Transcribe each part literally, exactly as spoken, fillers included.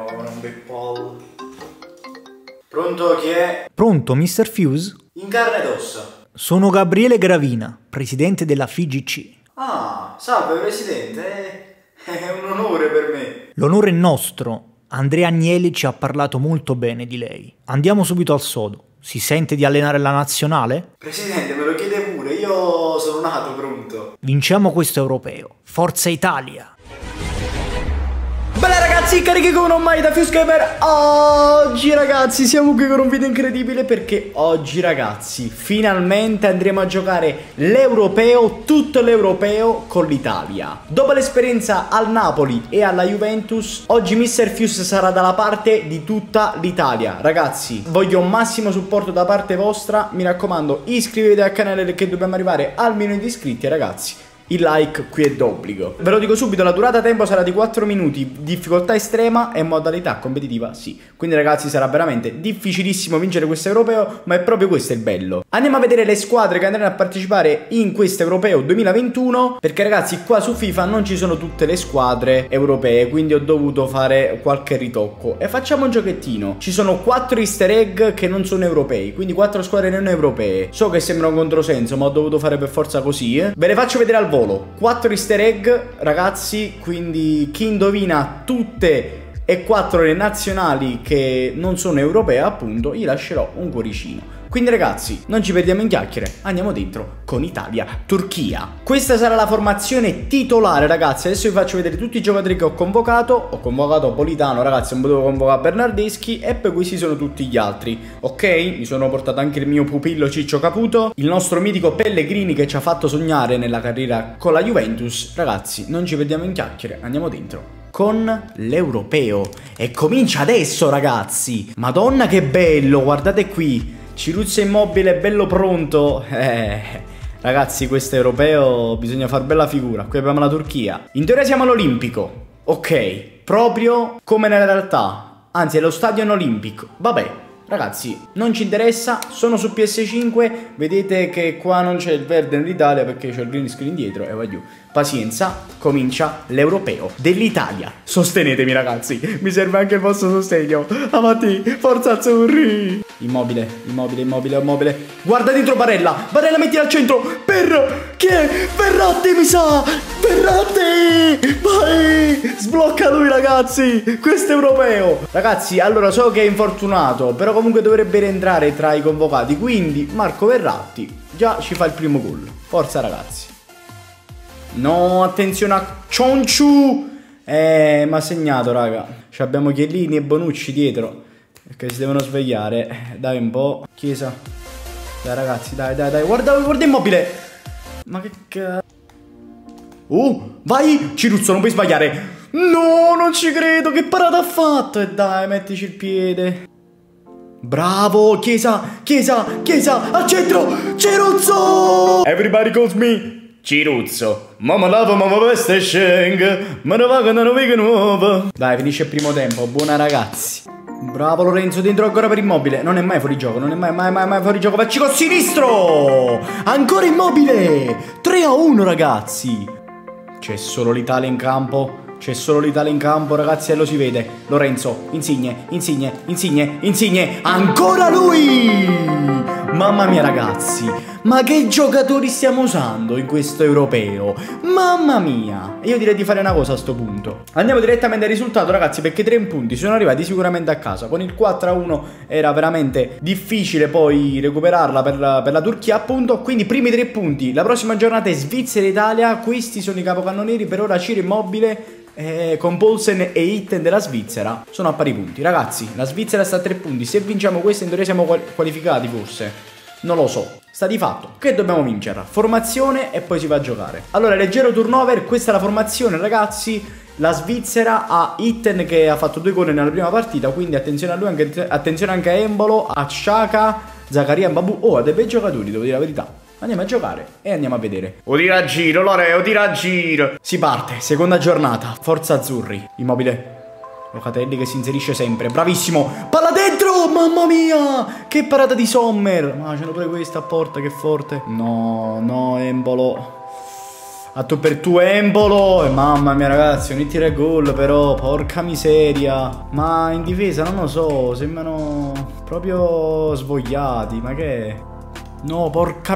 un bel po'. Pronto, chi è? Pronto, mister Fuse? In carne ed ossa. Sono Gabriele Gravina, presidente della F I G C. Ah, salve presidente, è un onore per me. L'onore è nostro. Andrea Agnelli ci ha parlato molto bene di lei. Andiamo subito al sodo. Si sente di allenare la nazionale? Presidente, me lo chiede pure, io sono nato pronto. Vinciamo questo europeo. Forza Italia! Bella ragazzi, carichi come non mai da Fuse Gamer. Oggi ragazzi siamo qui con un video incredibile, perché oggi ragazzi finalmente andremo a giocare l'europeo, tutto l'europeo con l'Italia. Dopo l'esperienza al Napoli e alla Juventus, oggi mister Fuse sarà dalla parte di tutta l'Italia. Ragazzi, voglio un massimo supporto da parte vostra. Mi raccomando, iscrivetevi al canale perché dobbiamo arrivare al milione di iscritti ragazzi. Il like qui è d'obbligo. Ve lo dico subito, la durata tempo sarà di quattro minuti, difficoltà estrema e modalità competitiva sì. Quindi ragazzi sarà veramente difficilissimo vincere questo europeo, ma è proprio questo il bello. Andiamo a vedere le squadre che andranno a partecipare in questo europeo duemilaventuno, perché ragazzi qua su FIFA non ci sono tutte le squadre europee, quindi ho dovuto fare qualche ritocco. E facciamo un giochettino. Ci sono quattro easter egg che non sono europei, quindi quattro squadre non europee. So che sembra un controsenso, ma ho dovuto fare per forza così, eh. Ve le faccio vedere al volo. quattro easter egg ragazzi, quindi chi indovina tutte e quattro le nazionali che non sono europee appunto gli lascerò un cuoricino. Quindi ragazzi non ci perdiamo in chiacchiere, andiamo dentro con Italia-Turchia. Questa sarà la formazione titolare ragazzi. Adesso vi faccio vedere tutti i giocatori che ho convocato. Ho convocato Politano ragazzi, non potevo convocare Bernardeschi, e poi questi sono tutti gli altri. Ok, mi sono portato anche il mio pupillo Ciccio Caputo, il nostro mitico Pellegrini che ci ha fatto sognare nella carriera con la Juventus. Ragazzi non ci perdiamo in chiacchiere, andiamo dentro con l'europeo. E comincia adesso ragazzi. Madonna che bello, guardate qui, Ciruzzo Immobile bello pronto. Eh, ragazzi questo europeo bisogna far bella figura. Qui abbiamo la Turchia. In teoria siamo all'Olimpico. Ok, proprio come nella realtà. Anzi è lo Stadion Olimpico. Vabbè ragazzi non ci interessa, sono su P S cinque. Vedete che qua non c'è il verde nell'Italia perché c'è il green screen dietro e va giù. Pazienza, comincia l'europeo dell'Italia. Sostenetemi ragazzi, mi serve anche il vostro sostegno. Avanti, forza azzurri. Immobile, immobile, immobile, immobile. Guarda dentro Barella, Barella metti al centro. Per, chi è? Verratti mi sa. Verratti, vai. Sblocca lui ragazzi, questo è europeo. Ragazzi allora so che è infortunato, però comunque dovrebbe rientrare tra i convocati. Quindi Marco Verratti già ci fa il primo gol. Forza ragazzi. No, attenzione a Cionciu. Eh, ma ha segnato raga. Ci abbiamo Chiellini e Bonucci dietro, perché si devono svegliare. Dai un po'. Chiesa. Dai ragazzi, dai, dai, dai. Guarda, guarda Immobile. Ma che cazzo. Uh, vai. Ciruzzo, non puoi sbagliare. No, non ci credo. Che parata ha fatto. E dai, mettici il piede. Bravo, Chiesa, Chiesa, Chiesa. Al centro. Ciruzzo. Everybody calls me Ciruzzo. Mamma lava, mamma veste sceng. Ma ne va che non vega nuova. Dai, finisce il primo tempo. Buona ragazzi. Bravo Lorenzo, dentro ancora per Immobile. Non è mai fuori gioco, non è mai, mai, mai, mai fuori gioco. Facci con sinistro. Ancora Immobile. tre a uno ragazzi. C'è solo l'Italia in campo. C'è solo l'Italia in campo ragazzi e lo si vede. Lorenzo, Insigne, Insigne, Insigne, Insigne. Ancora lui. Mamma mia ragazzi, ma che giocatori stiamo usando in questo europeo? Mamma mia. Io direi di fare una cosa a sto punto. Andiamo direttamente al risultato ragazzi, perché tre punti sono arrivati sicuramente a casa. Con il quattro a uno era veramente difficile poi recuperarla per la, per la Turchia appunto. Quindi primi tre punti. La prossima giornata è Svizzera-Italia. Questi sono i capocannonieri. Per ora Ciro Immobile Eh, con Poulsen e Itten della Svizzera sono a pari punti. Ragazzi la Svizzera sta a tre punti. Se vinciamo questo in teoria siamo qual qualificati forse. Non lo so. Sta di fatto che dobbiamo vincere. Formazione e poi si va a giocare. Allora leggero turnover. Questa è la formazione ragazzi. La Svizzera ha Itten che ha fatto due gol nella prima partita, quindi attenzione a lui, anche, attenzione anche a Embolo, a Xhaka, Zaccaria, Mbabu. Oh, ha dei bei giocatori, devo dire la verità. Andiamo a giocare e andiamo a vedere. O tira a giro, Lore, o tira a giro. Si parte, seconda giornata. Forza azzurri. Immobile. Locatelli che si inserisce sempre. Bravissimo. Palla dentro, mamma mia. Che parata di Sommer. Ma c'è pure questa a porta, che forte. No, no, Embolo. A tu per tu Embolo. E mamma mia ragazzi, un tiro e gol però, porca miseria. Ma in difesa non lo so, sembrano proprio svogliati. Ma che è? No, porca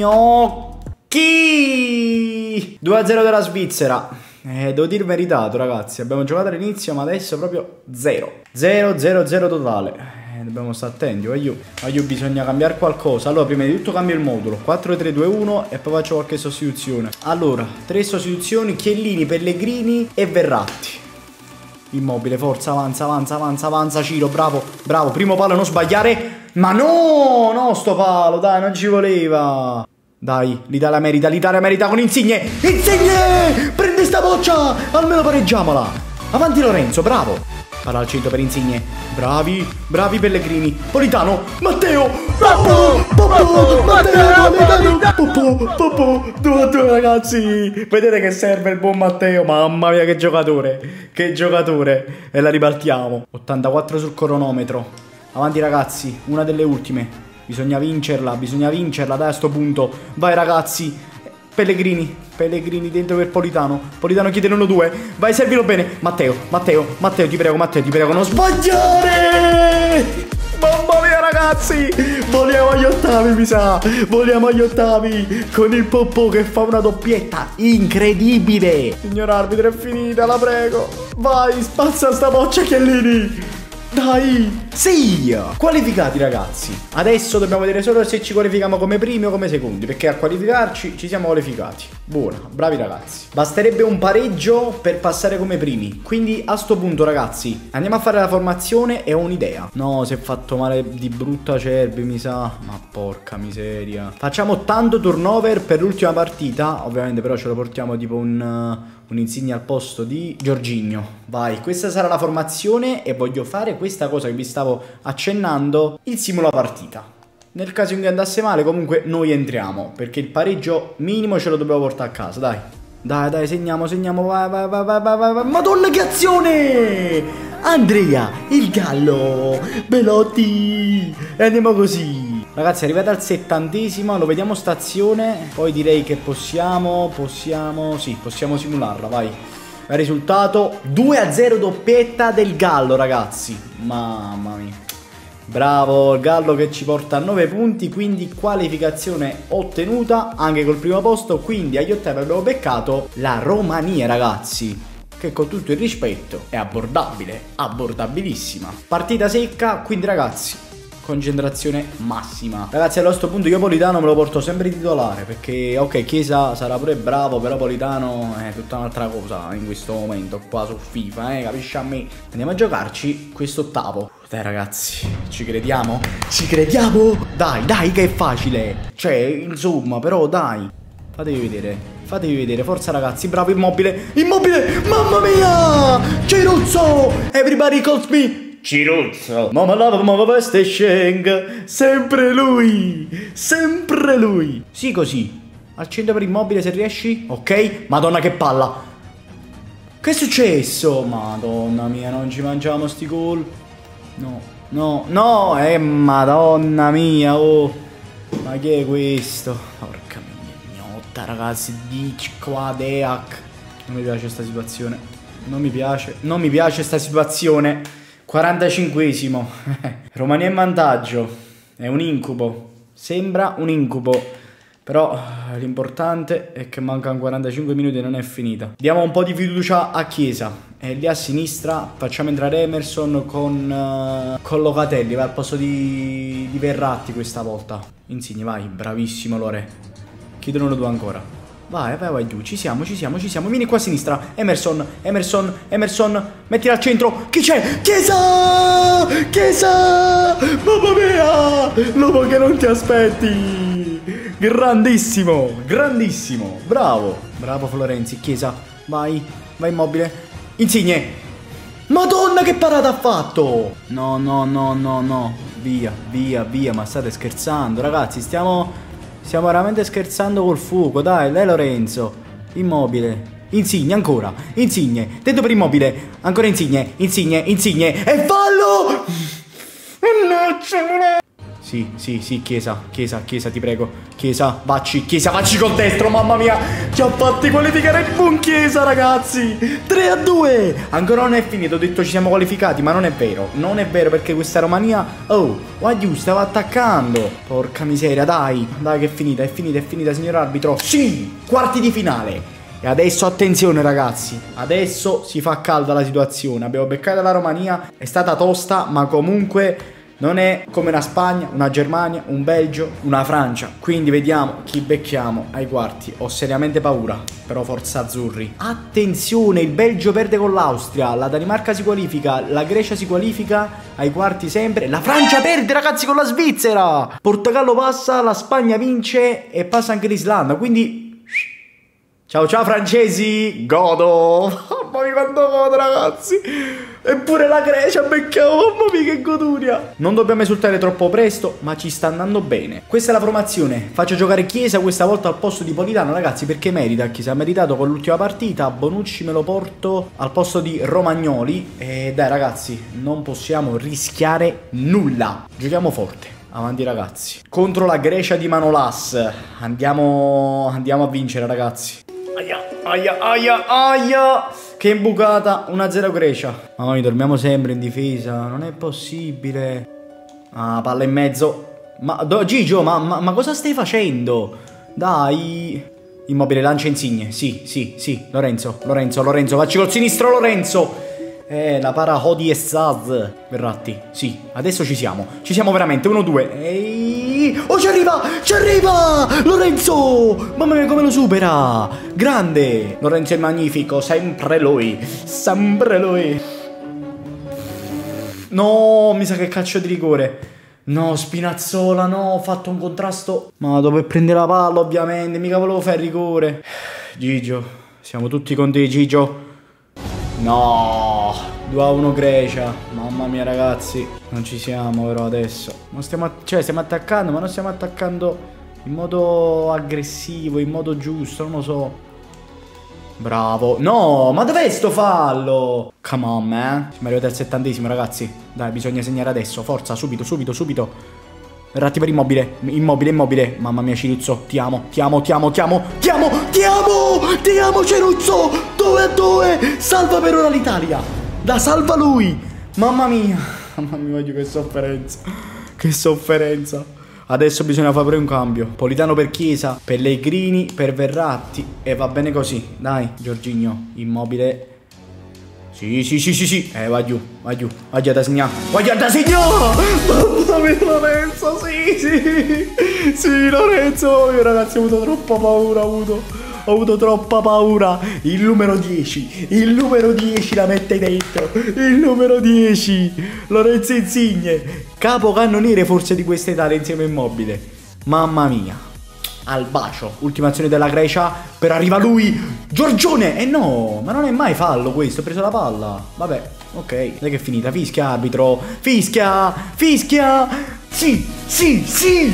mignocchi. due a zero della Svizzera. Eh, devo dire meritato ragazzi. Abbiamo giocato all'inizio ma adesso proprio zero. Zero, zero, zero totale. Dobbiamo stare attenti, voglio, voglio bisogna cambiare qualcosa. Allora prima di tutto cambio il modulo quattro tre due uno e poi faccio qualche sostituzione. Allora, tre sostituzioni: Chiellini, Pellegrini e Verratti. Immobile, forza, avanza, avanza, avanza, avanza Ciro, bravo, bravo, primo palo, non sbagliare. Ma no, no sto palo, dai, non ci voleva. Dai, l'Italia merita, l'Italia merita con Insigne. Insigne, prende sta boccia, almeno pareggiamola. Avanti Lorenzo, bravo. Palla al centro per Insigne. Bravi, bravi Pellegrini. Politano, Matteo. Poppo, Poppo, Matteo, Politano. Poppo, Poppo. due a due ragazzi. Vedete che serve il buon Matteo. Mamma mia che giocatore. Che giocatore. E la ribaltiamo. ottantaquattro sul cronometro. Avanti ragazzi, una delle ultime. Bisogna vincerla, bisogna vincerla. Dai a sto punto. Vai ragazzi. Pellegrini, Pellegrini dentro per Politano. Politano chiede l'uno due. Vai, servilo bene. Matteo, Matteo, Matteo, ti prego, Matteo, ti prego, non sbagliare. Mamma mia ragazzi, voliamo agli ottavi mi sa. Voliamo agli ottavi con il Poppo che fa una doppietta incredibile. Signor arbitro, è finita, la prego. Vai, spazza sta boccia Chiellini. Dai, sì, qualificati ragazzi. Adesso dobbiamo vedere solo se ci qualifichiamo come primi o come secondi, perché a qualificarci ci siamo qualificati. Buona, bravi ragazzi. Basterebbe un pareggio per passare come primi. Quindi a sto punto ragazzi andiamo a fare la formazione e ho un'idea. No, si è fatto male di brutta Cerbi mi sa. Ma porca miseria. Facciamo tanto turnover per l'ultima partita. Ovviamente però ce lo portiamo tipo un... un Insigne al posto di Jorginho. Vai, questa sarà la formazione e voglio fare questa cosa che vi stavo accennando, il simula partita. Nel caso in cui andasse male comunque noi entriamo, perché il pareggio minimo ce lo dobbiamo portare a casa, dai. Dai, dai, segniamo, segniamo, vai, vai, vai, vai, vai, vai. Madonna che azione! Andrea, il gallo, Belotti, e andiamo così. Ragazzi, arrivate al settantesimo, lo vediamo stazione. Poi direi che possiamo, possiamo, sì, possiamo simularla, vai. Il risultato due a zero doppietta del Gallo, ragazzi. Mamma mia. Bravo il Gallo che ci porta a nove punti, quindi qualificazione ottenuta anche col primo posto. Quindi agli ottavi abbiamo beccato la Romania, ragazzi, che con tutto il rispetto è abbordabile, abbordabilissima. Partita secca, quindi ragazzi concentrazione massima. Ragazzi, a questo punto io Politano me lo porto sempre titolare, perché ok, Chiesa sarà pure bravo, però Politano è tutta un'altra cosa in questo momento qua su FIFA, eh, capisci a me. Andiamo a giocarci questo ottavo. Dai ragazzi, ci crediamo? Ci crediamo? Dai, dai che è facile. Cioè, insomma, però dai. Fatevi vedere, fatevi vedere, forza ragazzi, bravo Immobile. Immobile, mamma mia. Ciruzzo, everybody calls me Ciruzzo. Mamma lava, mamma veste e Sheng. Sempre lui, sempre lui. Sì, così. Al centro per Immobile se riesci. Ok, madonna che palla. Che è successo? Madonna mia, non ci mangiamo sti gol. No, no, no, eh, madonna mia, oh. Ma che è questo? Porca mignotta, ragazzi, di qua, Deac. Non mi piace sta situazione. Non mi piace, non mi piace sta situazione. quarantacinquesimo. Romania in vantaggio. È un incubo. Sembra un incubo. Però l'importante è che mancano quarantacinque minuti e non è finita. Diamo un po' di fiducia a Chiesa. E lì a sinistra facciamo entrare Emerson con, uh, con Locatelli. Va al posto di, di Verratti questa volta. Insigne, vai. Bravissimo Lore. Chiedono due ancora. Vai, vai, vai giù, ci siamo, ci siamo, ci siamo. Vieni qua a sinistra, Emerson, Emerson, Emerson. Mettila al centro, chi c'è? Chiesa! Chiesa! Mamma mia! L'uomo che non ti aspetti. Grandissimo, grandissimo. Bravo, bravo Florenzi, Chiesa. Vai, vai Immobile. Insigne. Madonna che parata ha fatto. No, no, no, no, no. Via, via, via, ma state scherzando ragazzi, stiamo... Stiamo veramente scherzando col fuoco, dai, dai Lorenzo. Immobile. Insigne ancora. Insigne. Dentro per Immobile. Ancora Insigne. Insigne, Insigne. E fallo! Sì, sì, sì, Chiesa, Chiesa, Chiesa, ti prego. Chiesa, vacci, Chiesa, vacci col destro, mamma mia. Ci ha fatti qualificare il buon Chiesa, ragazzi. tre a due. Ancora non è finito, ho detto ci siamo qualificati, ma non è vero. Non è vero, perché questa Romania... Oh, Wagyu stava attaccando. Porca miseria, dai. Dai che è finita, è finita, è finita, signor arbitro. Sì, quarti di finale. E adesso attenzione ragazzi, adesso si fa calda la situazione. Abbiamo beccato la Romania, è stata tosta, ma comunque non è come una Spagna, una Germania, un Belgio, una Francia. Quindi vediamo chi becchiamo ai quarti. Ho seriamente paura, però forza azzurri. Attenzione, il Belgio perde con l'Austria, la Danimarca si qualifica, la Grecia si qualifica ai quarti sempre, la Francia perde ragazzi con la Svizzera. Portogallo passa, la Spagna vince e passa anche l'Islanda, quindi... Ciao ciao francesi, godo. Mamma mia quanto godo ragazzi. Eppure la Grecia beccavo, mamma mia che goduria. Non dobbiamo esultare troppo presto, ma ci sta andando bene. Questa è la formazione. Faccio giocare Chiesa questa volta al posto di Politano ragazzi, perché merita. Chiesa ha meritato con l'ultima partita. Bonucci me lo porto al posto di Romagnoli. E dai ragazzi, non possiamo rischiare nulla. Giochiamo forte. Avanti ragazzi. Contro la Grecia di Manolas. Andiamo, andiamo a vincere ragazzi. Aia, aia, aia, aia. Che imbucata. uno a zero Grecia. Mamma mia, dormiamo sempre in difesa. Non è possibile. Ah, palla in mezzo. Ma Gigio, ma, ma, ma cosa stai facendo? Dai. Immobile, lancia Insigne. Sì, sì, sì. Lorenzo, Lorenzo, Lorenzo. Facci col sinistro Lorenzo. Eh, la para Hodi e Saz. Verratti, sì, adesso ci siamo. Ci siamo veramente, uno due. Ehi. Oh, ci arriva, ci arriva Lorenzo. Mamma mia come lo supera. Grande. Lorenzo è magnifico, sempre lui. Sempre lui. No, mi sa che calcio di rigore. No, Spinazzola, no, ho fatto un contrasto. Ma dove prende la palla ovviamente. Mica volevo fare il rigore. Gigio, siamo tutti con te Gigio. No, due a uno Grecia. Mamma mia ragazzi, non ci siamo però adesso. Non stiamo, cioè stiamo attaccando, ma non stiamo attaccando in modo aggressivo, in modo giusto, non lo so. Bravo. No, ma dov'è sto fallo? Come on man. Siamo arrivati al settantesimo ragazzi. Dai, bisogna segnare adesso. Forza, subito, subito, subito. Verratti per Immobile, Immobile, Immobile. Mamma mia Ciruzzo, ti amo, ti amo, ti amo, ti amo, ti amo, ti amo, ti amo Ciruzzo. Due a due, salva per ora l'Italia. La salva lui. Mamma mia, mamma mia, che sofferenza. Che sofferenza. Adesso bisogna fare pure un cambio. Politano per Chiesa, Pellegrini per Verratti. E va bene così, dai, Jorginho, Immobile. Sì, sì, sì, sì, sì. Eh, va giù, va giù. Va giù da segnare. Va giù da segnare. Mamma mia, Lorenzo, sì, sì. Sì, Lorenzo. Io ragazzi ho avuto troppa paura, ho avuto. Ho avuto troppa paura. Il numero dieci. Il numero dieci la mette dentro. Il numero dieci. Lorenzo Insigne. Capocannoniere forse di questa Italia insieme a Immobile. Mamma mia. Al bacio, ultima azione della Grecia. Per arriva lui, Giorgione. E eh no, ma non è mai fallo questo. Ho preso la palla. Vabbè, ok. Dai che è finita, fischia arbitro. Fischia, fischia. Sì, sì, sì.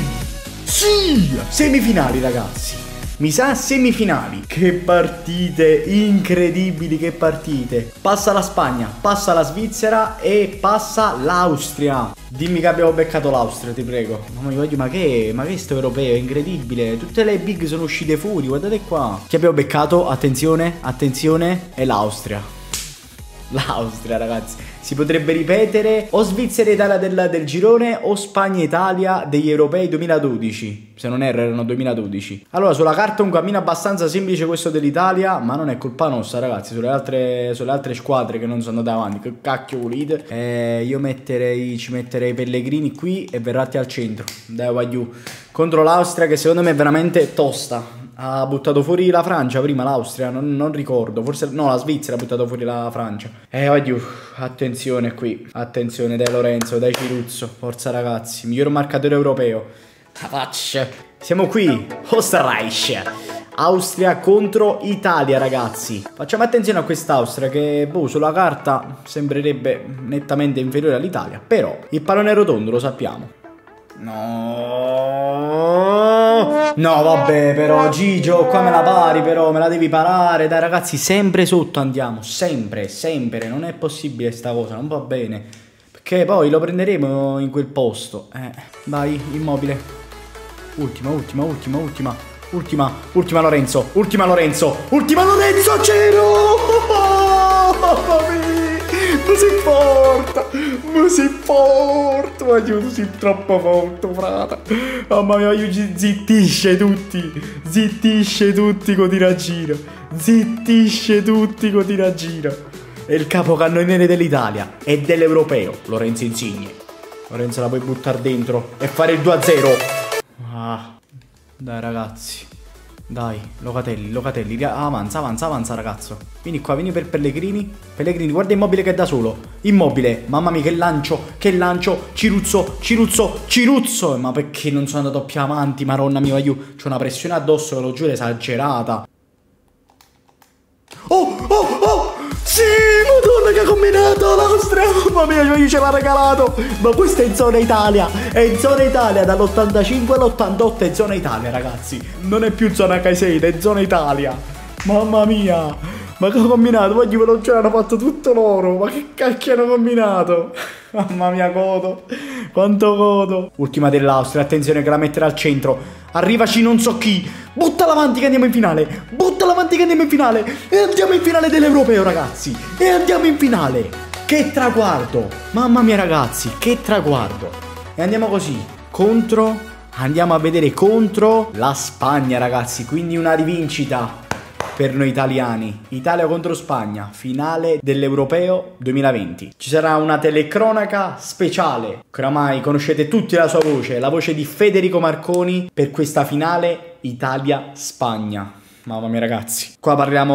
Sì, semifinali ragazzi. Mi sa semifinali. Che partite incredibili, che partite. Passa la Spagna, passa la Svizzera e passa l'Austria. Dimmi che abbiamo beccato l'Austria, ti prego. Mamma mia, ma che, ma che sto europeo, è incredibile. Tutte le big sono uscite fuori, guardate qua. Chi abbiamo beccato? Attenzione, attenzione, è l'Austria. L'Austria ragazzi. Si potrebbe ripetere o Svizzera-Italia del, del girone o Spagna-Italia degli europei duemiladodici. Se non erro erano duemiladodici. Allora sulla carta un cammino abbastanza semplice questo dell'Italia, ma non è colpa nostra ragazzi. Sulle altre, sulle altre squadre che non sono andate avanti. Che cacchio volete? Eh, io metterei, ci metterei Pellegrini qui e Verratti al centro. Dai va giù. Contro l'Austria che secondo me è veramente tosta. Ha buttato fuori la Francia prima, l'Austria, non, non ricordo, forse no, la Svizzera ha buttato fuori la Francia. Eh, vai giù, attenzione qui, attenzione, dai Lorenzo, dai Ciruzzo, forza ragazzi, miglior marcatore europeo. La faccia. Siamo qui, Österreich, Austria contro Italia ragazzi. Facciamo attenzione a quest'Austria che, boh, sulla carta sembrerebbe nettamente inferiore all'Italia, però il pallone è rotondo, lo sappiamo. No, no vabbè però Gigio qua me la pari però, me la devi parare. Dai ragazzi sempre sotto andiamo, sempre, sempre. Non è possibile sta cosa, non va bene. Che poi lo prenderemo in quel posto. Eh, vai, Immobile. Ultima, ultima, ultima, ultima. Ultima, ultima Lorenzo. Ultima Lorenzo. Ultima Lorenzo, c'ero! Oh, mamma mia! Ma sei forte! Ma sei forte! Ma io sei troppo forte, frata! Mamma mia, io zittisce tutti! Zittisce tutti con tiragira! Zittisce tutti con tiragira! È il capocannoniere dell'Italia e dell'Europeo, Lorenzo Insigne. Lorenzo la puoi buttare dentro e fare il due a zero. Ah, dai ragazzi. Dai, Locatelli, Locatelli. Avanza, avanza, avanza ragazzo. Vieni qua, vieni per Pellegrini. Pellegrini, guarda Immobile che è da solo. Immobile, mamma mia che lancio, che lancio. Ciruzzo, Ciruzzo, Ciruzzo. Ma perché non sono andato più avanti, maronna mia, io c'ho una pressione addosso, ve lo giuro, esagerata. Oh, oh, oh! Sì, madonna che ha combinato l'Austria. Mamma mia, io ce l'ha regalato. Ma questo è in zona Italia. È in zona Italia dall'ottantacinque all'ottantotto. È zona Italia ragazzi. Non è più zona Caicedo, è zona Italia. Mamma mia. Ma che ha combinato? Poi ve lo giuro, hanno fatto tutto loro. Ma che cacchio hanno combinato? Mamma mia, godo. Quanto godo. Ultima dell'Austria, attenzione che la metterà al centro. Arrivaci non so chi. Buttala avanti che andiamo in finale. Buttala avanti che andiamo in finale. E andiamo in finale dell'Europeo ragazzi. E andiamo in finale. Che traguardo. Mamma mia ragazzi, che traguardo. E andiamo così. Contro. Andiamo a vedere contro la Spagna ragazzi. Quindi una rivincita per noi italiani. Italia contro Spagna, finale dell'Europeo duemilaventi. Ci sarà una telecronaca speciale, che oramai conoscete tutti la sua voce, la voce di Federico Marconi per questa finale Italia-Spagna. Mamma mia ragazzi, qua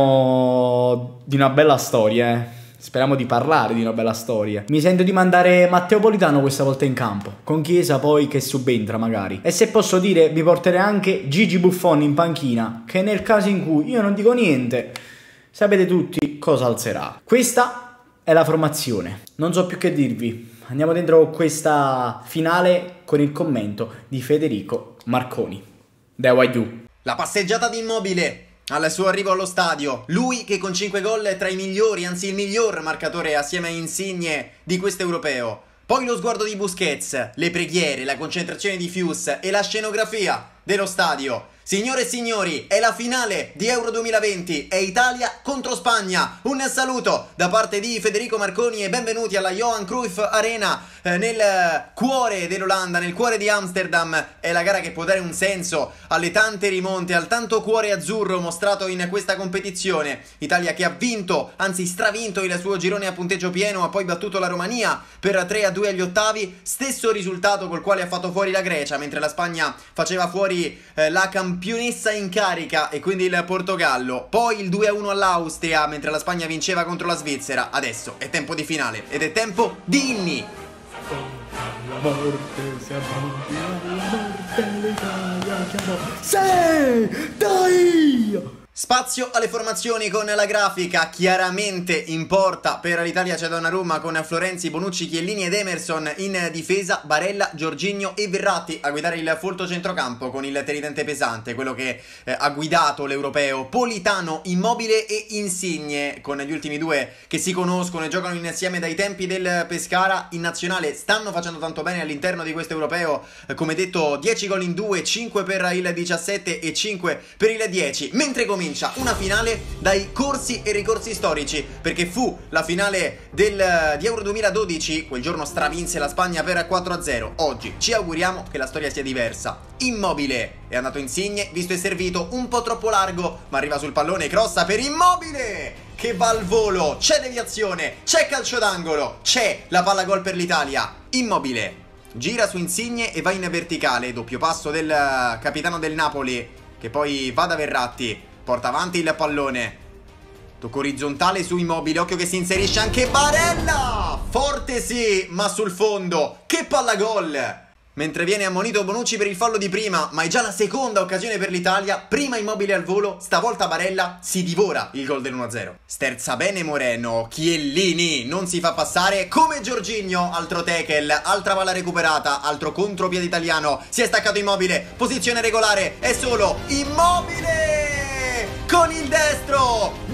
parliamo di una bella storia, eh. Speriamo di parlare di una bella storia. Mi sento di mandare Matteo Politano questa volta in campo, con Chiesa poi che subentra magari. E se posso dire, vi porterei anche Gigi Buffon in panchina, che nel caso in cui io non dico niente, sapete tutti cosa alzerà. Questa è la formazione. Non so più che dirvi. Andiamo dentro questa finale con il commento di Federico Marconi. There I do. La passeggiata di Immobile al suo arrivo allo stadio, lui che con cinque gol è tra i migliori, anzi il miglior marcatore assieme a Insigne di questo europeo. Poi lo sguardo di Busquets, le preghiere, la concentrazione di Fius e la scenografia dello stadio. Signore e signori, è la finale di Euro duemilaventi, è Italia contro Spagna. Un saluto da parte di Federico Marconi e benvenuti alla Johan Cruyff Arena eh, nel cuore dell'Olanda, nel cuore di Amsterdam. È la gara che può dare un senso alle tante rimonte, al tanto cuore azzurro mostrato in questa competizione. Italia che ha vinto, anzi stravinto il suo girone a punteggio pieno, ha poi battuto la Romania per tre a due agli ottavi, stesso risultato col quale ha fatto fuori la Grecia, mentre la Spagna faceva fuori eh, la campionessa campionessa in carica e quindi il Portogallo. Poi il due a uno all'Austria mentre la Spagna vinceva contro la Svizzera. Adesso è tempo di finale ed è tempo di inni. La morte, siamo alla morte, l'Italia chiamò. Sì, dai! Spazio alle formazioni con la grafica. Chiaramente in porta per l'Italia c'è Donnarumma con Florenzi, Bonucci, Chiellini ed Emerson. In difesa Barella, Jorginho e Verratti a guidare il folto centrocampo con il tridente pesante, quello che eh, ha guidato l'Europeo. Politano, Immobile e Insigne, con gli ultimi due che si conoscono e giocano insieme dai tempi del Pescara. In nazionale stanno facendo tanto bene all'interno di questo Europeo, eh, come detto dieci gol in due, cinque per il diciassette e cinque per il dieci, mentre comincia una finale dai corsi e ricorsi storici, perché fu la finale del, di Euro duemiladodici, quel giorno stravinse la Spagna per quattro a zero. Oggi ci auguriamo che la storia sia diversa. Immobile è andato Insigne, visto e servito un po' troppo largo, ma arriva sul pallone, crossa per Immobile che va al volo, c'è deviazione, c'è calcio d'angolo, c'è la palla gol per l'Italia. Immobile gira su Insigne e va in verticale, doppio passo del capitano del Napoli che poi va da Verratti. Porta avanti il pallone, tocco orizzontale su Immobile, occhio che si inserisce anche Barella, forte sì, ma sul fondo, che palla gol! Mentre viene ammonito Bonucci per il fallo di prima, ma è già la seconda occasione per l'Italia, prima Immobile al volo, stavolta Barella si divora il gol dell'uno a zero. Sterza bene Moreno, Chiellini non si fa passare come Jorginho, altro tackle, altra palla recuperata, altro contropiede italiano, si è staccato Immobile, posizione regolare, è solo Immobile! Con il destro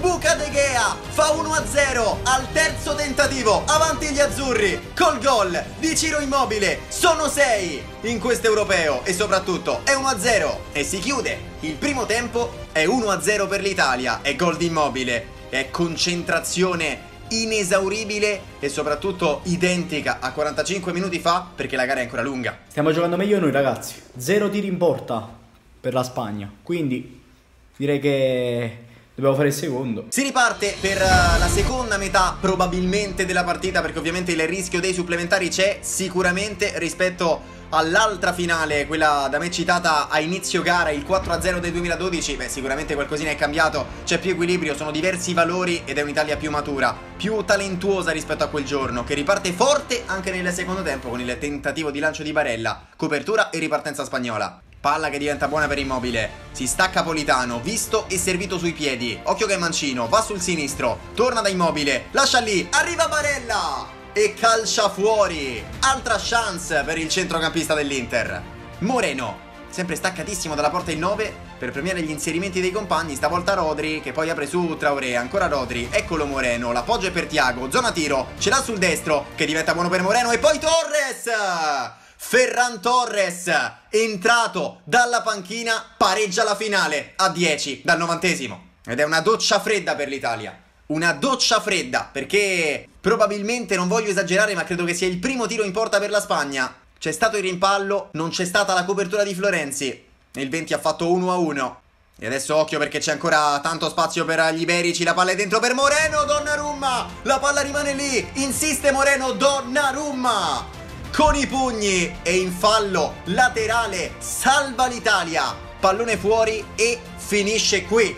buca De Gea, fa uno a zero al terzo tentativo, avanti gli azzurri, col gol di Ciro Immobile. Sono sei in questo europeo e soprattutto è uno a zero e si chiude. Il primo tempo è uno a zero per l'Italia, è gol di Immobile, è concentrazione inesauribile e soprattutto identica a quarantacinque minuti fa, perché la gara è ancora lunga. Stiamo giocando meglio noi, ragazzi. Zero tiri in porta per la Spagna, quindi direi che dobbiamo fare il secondo. Si riparte per uh, la seconda metà probabilmente della partita, perché ovviamente il rischio dei supplementari c'è sicuramente rispetto all'altra finale, quella da me citata a inizio gara, il quattro a zero del duemiladodici. Beh, sicuramente qualcosina è cambiato, c'è più equilibrio, sono diversi valori ed è un'Italia più matura, più talentuosa rispetto a quel giorno, che riparte forte anche nel secondo tempo con il tentativo di lancio di Barella, copertura e ripartenza spagnola. Palla che diventa buona per Immobile, si stacca Politano, visto e servito sui piedi, occhio che è mancino, va sul sinistro, torna da Immobile, lascia lì, arriva Barella e calcia fuori. Altra chance per il centrocampista dell'Inter. Moreno, sempre staccatissimo dalla porta il nove per premiare gli inserimenti dei compagni, stavolta Rodri che poi apre su Traoré, ancora Rodri, eccolo Moreno, l'appoggio è per Thiago, zona tiro, ce l'ha sul destro che diventa buono per Moreno e poi Torres! Ferran Torres, entrato dalla panchina, pareggia la finale a dieci dal novantesimo. Ed è una doccia fredda per l'Italia. Una doccia fredda, perché probabilmente, non voglio esagerare, ma credo che sia il primo tiro in porta per la Spagna. C'è stato il rimpallo, non c'è stata la copertura di Florenzi. Il venti ha fatto uno a uno. E adesso occhio perché c'è ancora tanto spazio per gli iberici. La palla è dentro per Moreno, Donnarumma. La palla rimane lì, insiste Moreno, Donnarumma con i pugni e in fallo laterale, salva l'Italia, pallone fuori e finisce qui,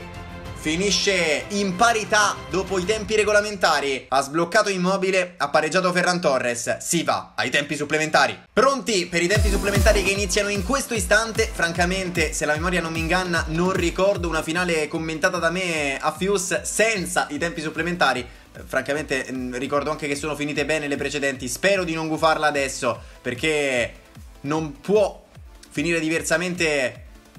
finisce in parità dopo i tempi regolamentari. Ha sbloccato Immobile, ha pareggiato Ferran Torres, si va ai tempi supplementari. Pronti per i tempi supplementari che iniziano in questo istante. Francamente, se la memoria non mi inganna, non ricordo una finale commentata da me a Fuse senza i tempi supplementari. Francamente ricordo anche che sono finite bene le precedenti. Spero di non gufarla adesso, perché non può finire diversamente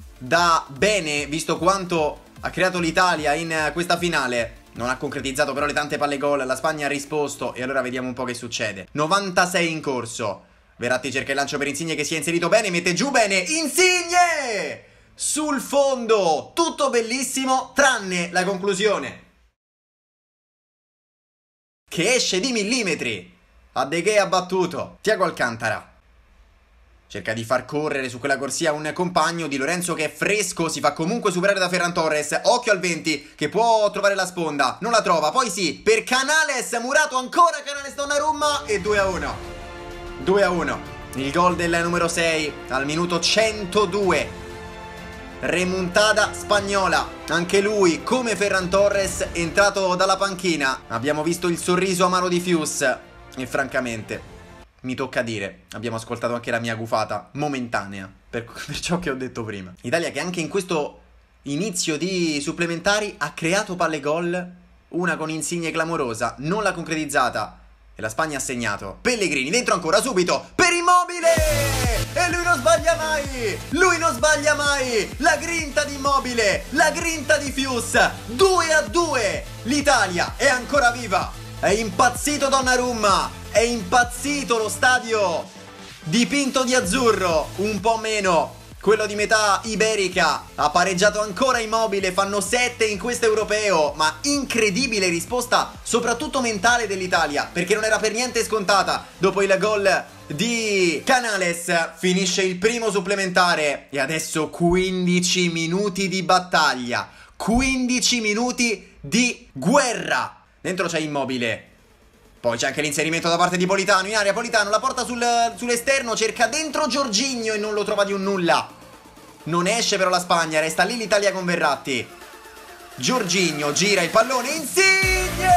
da bene, visto quanto ha creato l'Italia in questa finale. Non ha concretizzato però le tante palle gol, la Spagna ha risposto e allora vediamo un po' che succede. novantasei in corso, Verratti cerca il lancio per Insigne che si è inserito bene, mette giù bene Insigne sul fondo, tutto bellissimo tranne la conclusione che esce di millimetri. A De Gea battuto. Thiago Alcantara cerca di far correre su quella corsia un compagno. Di Lorenzo che è fresco, si fa comunque superare da Ferran Torres. Occhio al venti che può trovare la sponda, non la trova, poi sì, per Canales, murato ancora Canales, Donnarumma e due a uno. due a uno. Il gol del numero sei al minuto centodue. Remontada spagnola, anche lui come Ferran Torres entrato dalla panchina. Abbiamo visto il sorriso amaro di Fuse e francamente mi tocca dire, abbiamo ascoltato anche la mia gufata momentanea per, per ciò che ho detto prima. Italia che anche in questo inizio di supplementari ha creato palle gol, una con Insigne clamorosa, non l'ha concretizzata e la Spagna ha segnato. Pellegrini dentro ancora subito per Immobile e lui non sbaglia mai, lui non sbaglia mai. La grinta di Immobile, la grinta di Fuse. Due a due, l'Italia è ancora viva. È impazzito Donnarumma, è impazzito lo stadio dipinto di azzurro, un po' meno quello di metà iberica. Ha pareggiato ancora Immobile, fanno sette in questo europeo, ma incredibile risposta soprattutto mentale dell'Italia, perché non era per niente scontata. Dopo il gol di Canales finisce il primo supplementare e adesso quindici minuti di battaglia, quindici minuti di guerra. Dentro c'è Immobile, poi c'è anche l'inserimento da parte di Politano in area. Politano la porta sul, sull'esterno, cerca dentro Jorginho e non lo trova di un nulla. Non esce però la Spagna, resta lì l'Italia con Verratti. Jorginho gira il pallone, Insigne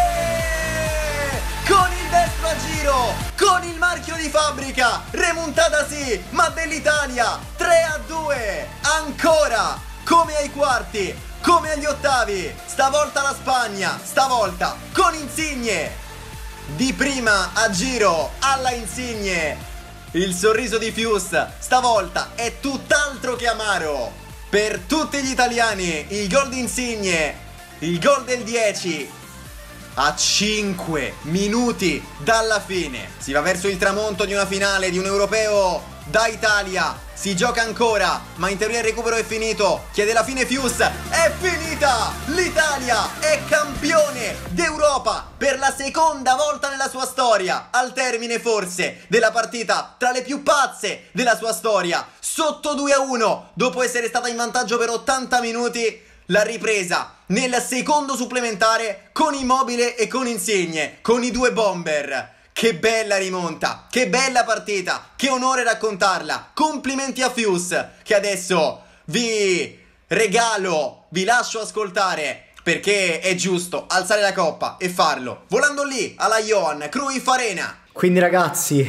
con il destro a giro, con il marchio di fabbrica. Remontata sì, ma dell'Italia. Tre a due, ancora come ai quarti, come agli ottavi. Stavolta la Spagna, stavolta con Insigne. Di prima a giro alla Insigne. Il sorriso di Fuse stavolta è tutt'altro che amaro. Per tutti gli italiani il gol di Insigne il gol del dieci a cinque minuti dalla fine. Si va verso il tramonto di una finale, di un europeo da Italia. Si gioca ancora, ma in teoria il recupero è finito. Chiede la fine Fuse. È finita! L'Italia è campione d'Europa per la seconda volta nella sua storia, al termine forse della partita tra le più pazze della sua storia. Sotto due a uno, dopo essere stata in vantaggio per ottanta minuti, la ripresa nel secondo supplementare con Immobile e con Insigne, con i due bomber. Che bella rimonta, che bella partita, che onore raccontarla. Complimenti a Fuse, che adesso vi regalo, vi lascio ascoltare, perché è giusto alzare la coppa e farlo volando lì alla Johan Cruyff Arena. Quindi ragazzi,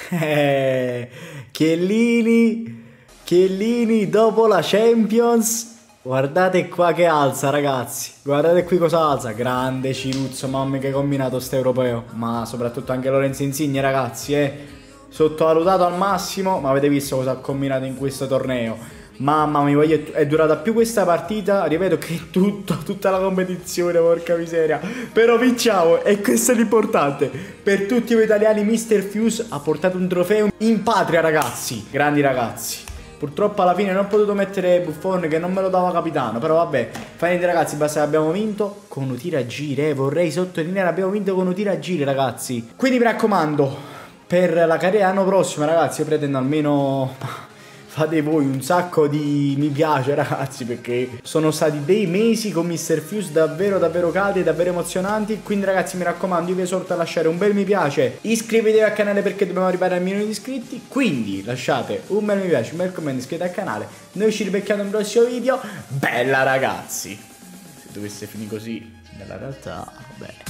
eh, Chiellini, Chiellini dopo la Champions, guardate qua che alza ragazzi, guardate qui cosa alza, grande Ciruzzo, mamma che ha combinato sto europeo, ma soprattutto anche Lorenzo Insigne ragazzi, eh, sottovalutato al massimo, ma avete visto cosa ha combinato in questo torneo, mamma mia, è durata più questa partita, ripeto, che tutto, tutta la competizione, porca miseria, però vinciamo e questo è l'importante, per tutti voi italiani mister Fuse ha portato un trofeo in patria ragazzi, grandi ragazzi. Purtroppo alla fine non ho potuto mettere Buffon che non me lo dava capitano, però vabbè, fa niente ragazzi, basta che abbiamo vinto con un tiro a giri, eh, vorrei sottolineare, abbiamo vinto con un tiro a giri ragazzi. Quindi mi raccomando, per la carriera l'anno prossimo ragazzi io pretendo almeno... Fate voi un sacco di mi piace ragazzi, perché sono stati dei mesi con mister Fuse davvero davvero caldi e davvero emozionanti. Quindi ragazzi mi raccomando, io vi esorto a lasciare un bel mi piace, iscrivetevi al canale perché dobbiamo arrivare al milione di iscritti. Quindi lasciate un bel mi piace, un bel commento, iscrivetevi al canale. Noi ci ribecchiamo in un prossimo video. Bella ragazzi. Se dovesse finire così nella realtà, vabbè.